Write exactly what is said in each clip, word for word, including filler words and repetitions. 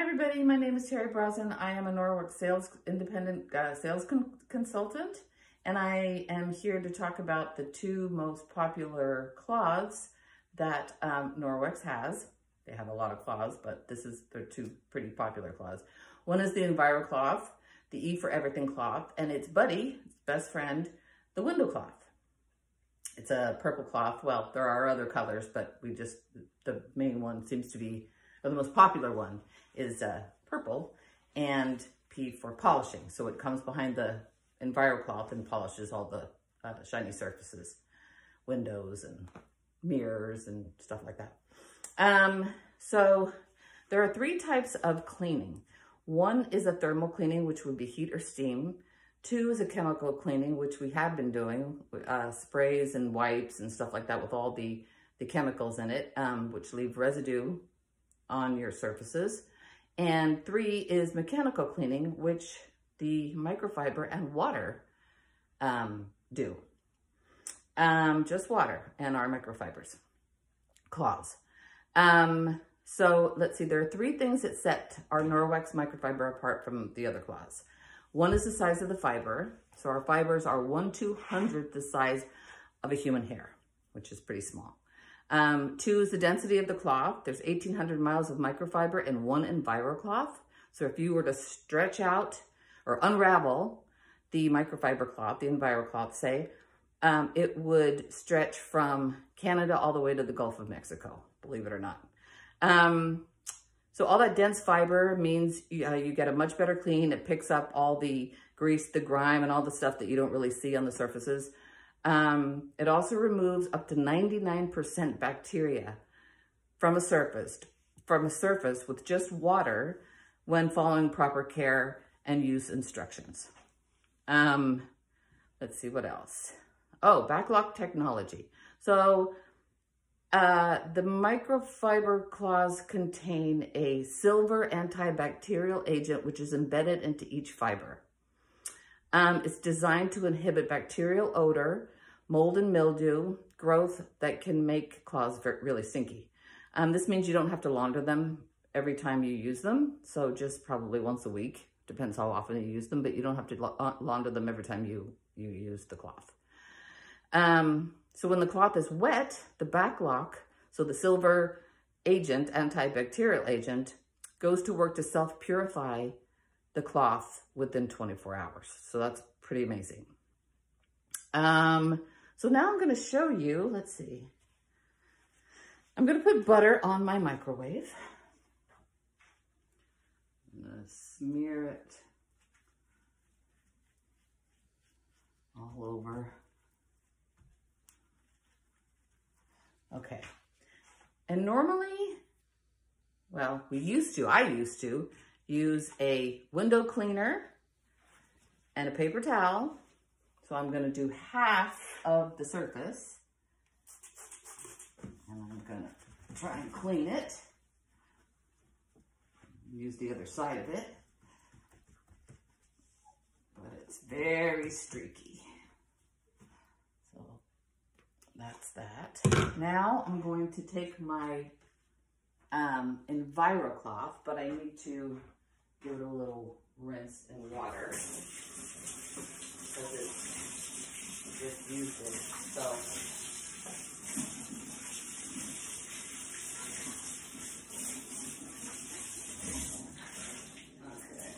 everybody, my name is Terry Brosnan. I am a Norwex sales independent uh, sales con consultant, and I am here to talk about the two most popular cloths that um, Norwex has. They have a lot of cloths, but this is their two pretty popular cloths. One is the Enviro cloth, the E for Everything cloth, and its buddy, its best friend, the window cloth. It's a purple cloth. Well, there are other colors, but we just, the main one seems to be, or the most popular one is uh, purple, and P for polishing. So it comes behind the Enviro cloth and polishes all the uh, shiny surfaces, windows and mirrors and stuff like that. Um, so there are three types of cleaning. One is a thermal cleaning, which would be heat or steam. Two is a chemical cleaning, which we have been doing, uh, sprays and wipes and stuff like that with all the, the chemicals in it, um, which leave residue on your surfaces. And three is mechanical cleaning, which the microfiber and water um, do. Um, just water and our microfibers, cloths. Um, so let's see, there are three things that set our Norwex microfiber apart from the other cloths. One is the size of the fiber. So our fibers are one two hundredth the size of a human hair, which is pretty small. Um, two is the density of the cloth. There's eighteen hundred miles of microfiber in one Enviro cloth. So if you were to stretch out or unravel the microfiber cloth, the Enviro cloth, say, um, it would stretch from Canada all the way to the Gulf of Mexico, believe it or not. Um, so all that dense fiber means you, uh, you get a much better clean. It picks up all the grease, the grime, and all the stuff that you don't really see on the surfaces. Um, it also removes up to ninety-nine percent bacteria from a surface, from a surface with just water when following proper care and use instructions. Um, let's see what else. Oh, backlock technology. So uh, the microfiber cloths contain a silver antibacterial agent, which is embedded into each fiber. Um, it's designed to inhibit bacterial odor, mold and mildew, growth that can make cloths really stinky. Um, this means you don't have to launder them every time you use them. So just probably once a week, depends how often you use them, but you don't have to la launder them every time you, you use the cloth. Um, so when the cloth is wet, the backlock, so the silver agent, antibacterial agent, goes to work to self-purify the cloth within twenty-four hours. So that's pretty amazing. Um, so now I'm going to show you, let's see. I'm going to put butter on my microwave. I'm going to smear it all over. Okay. And normally, well, we used to, I used to, use a window cleaner and a paper towel. So I'm going to do half of the surface, and I'm going to try and clean it. Use the other side of it, but it's very streaky. So that's that. Now I'm going to take my um, Enviro cloth, but I need to give it a little rinse in water because it's just used it. So okay.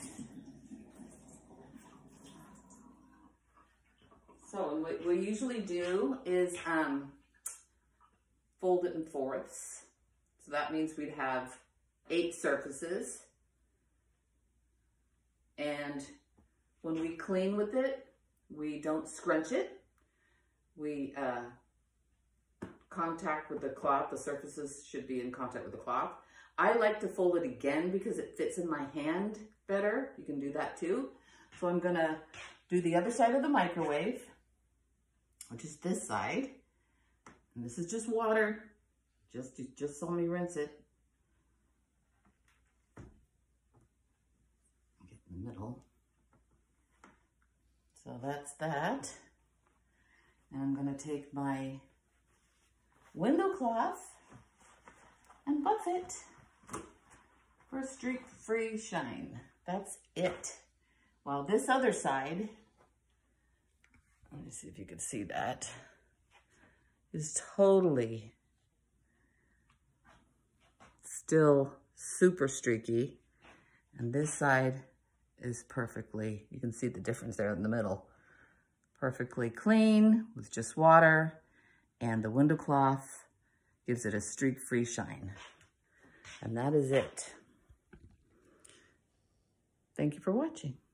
So what we usually do is um, fold it in fourths. So that means we'd have eight surfaces. And when we clean with it, we don't scrunch it. We uh, contact with the cloth. The surfaces should be in contact with the cloth. I like to fold it again because it fits in my hand better. You can do that too. So I'm gonna do the other side of the microwave, which is this side. And this is just water. Just, just saw me rinse it. Get in the middle. So that's that. And I'm gonna take my window cloth and buff it for streak-free shine. That's it. While this other side, let me see if you can see that, is totally still super streaky. And this side is perfectly, you can see the difference there in the middle. Perfectly clean with just water, and the window cloth gives it a streak-free shine. And that is it. Thank you for watching.